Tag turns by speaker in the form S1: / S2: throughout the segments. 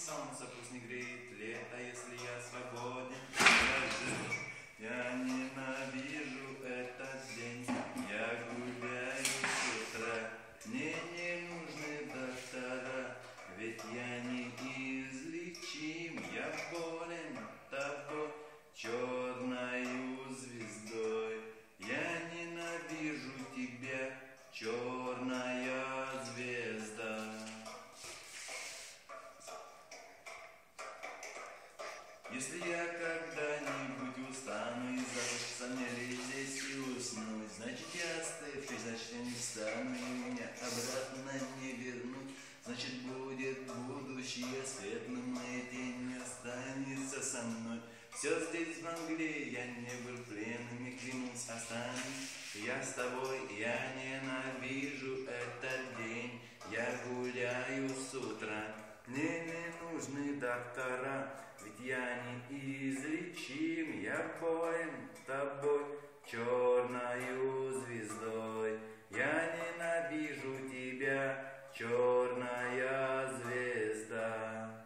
S1: солнце, пусть не греет лето, если я свободен. Я ненавижу этот день, я гуляю с утра. Мне не нужны доктора, ведь я неизлечим. Я болен тобой, черною звездой. Я ненавижу тебя, черная звезда. Если я когда-нибудь устану и захочется мне лечь здесь и уснуть, значит я остывший, значит я не встану и меня обратно не вернуть. Значит будет будущее светлым, и день останется со мной. Все здесь в Англии, я не был пленным, и клянусь, останусь я с тобой. Я ненавижу этот день, я гуляю с утра. Мне не нужны доктора, ведь я неизлечим. Я болен тобой, черною звездой. Я ненавижу тебя, черная звезда.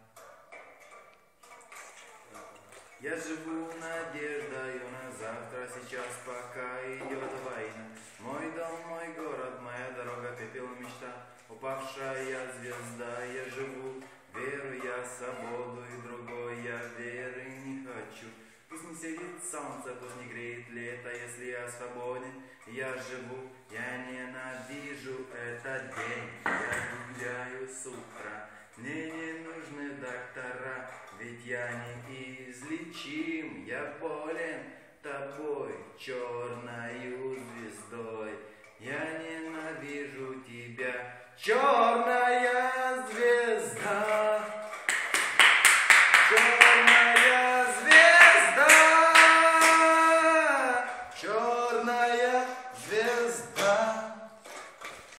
S1: Я живу надеждою на завтра, сейчас пока идет война. Мой дом, мой город, моя дорога, пепел мечта, упавшая звезда. Я живу, веру я, свободу и другой я веры не хочу. Пусть не светит солнце, пусть не греет лето, если я свободен, я живу. Я ненавижу этот день, я гуляю с утра. Мне не нужны доктора, ведь я неизлечим. Я болен тобой, черною звездой. Я ненавижу тебя, черная